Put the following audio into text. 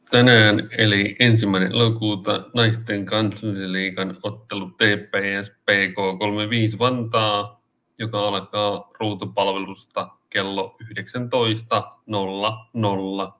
Tänään eli 1. elokuuta naisten kansallisen liigan ottelu TPS PK35 Vantaa, joka alkaa ruutupalvelusta kello 19.00.